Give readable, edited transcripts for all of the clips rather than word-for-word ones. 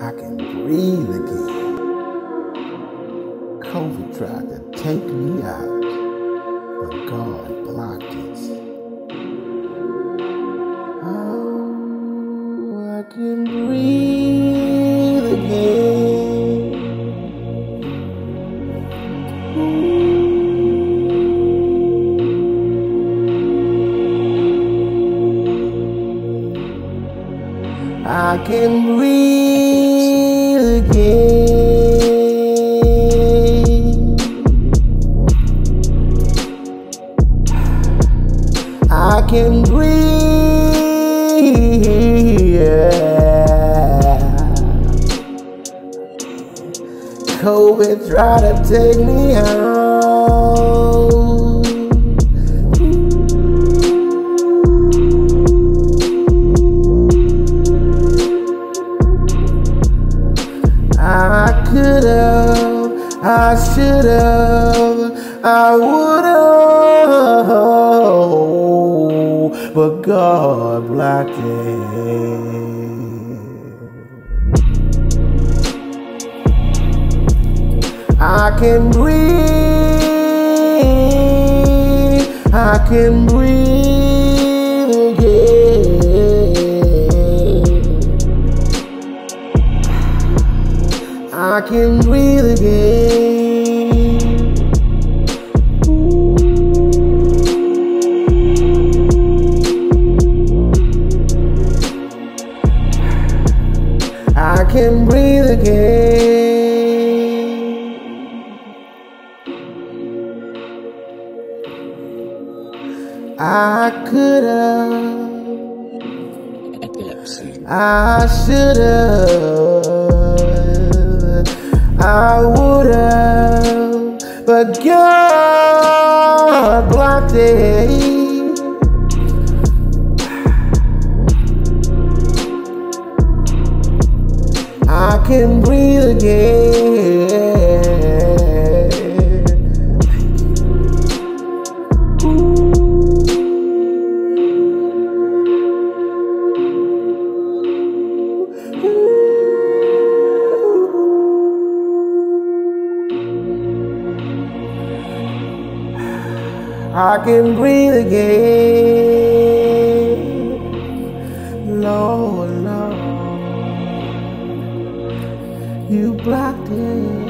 I can breathe again. COVID tried to take me out, but God blocked it. Oh, I can breathe again. I can breathe again. I can breathe, yeah. COVID tried to take me out. I could've, I should've, I would've, but God blocked it. I can breathe, I can breathe again. I can breathe again. I can breathe again. I could've, I should've, I would've, but God blocked it. I can breathe again. I can breathe again. Lord, Lord, you blocked it.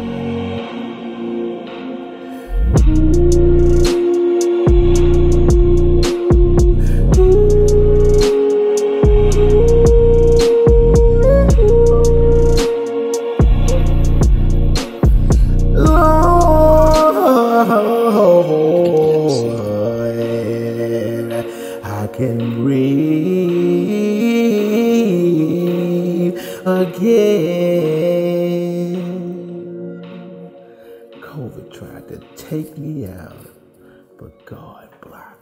I can breathe again. COVID tried to take me out, but God blocked.